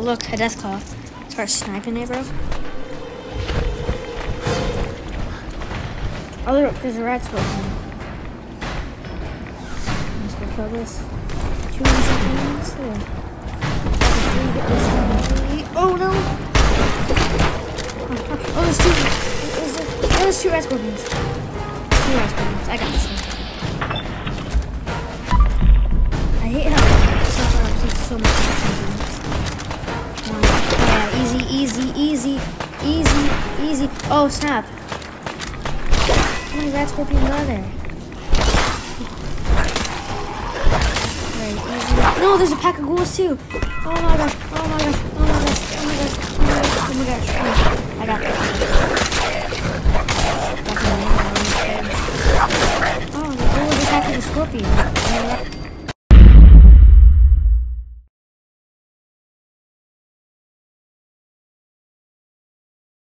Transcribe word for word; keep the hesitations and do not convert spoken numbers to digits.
look, a death claw. Start sniping it, bro. Oh, look, there's a rat scorpion. I'm just gonna kill this. Two seconds. Oh no! Oh, oh, there's two. There's, there's, there's two rat scorpions. Two rat scorpions. I got this one. I hate how so far I've seen so much rat scorpions. Oh yeah, easy, easy, easy, easy, easy. Oh snap! How many rat scorpions are there? Right, easy. No, there's a pack of ghouls too. Oh my gosh! Oh my gosh! Oh my gosh! Oh my gosh! Oh my gosh! Oh my gosh! I got this. Oh, the ghoul is attacking the scorpion.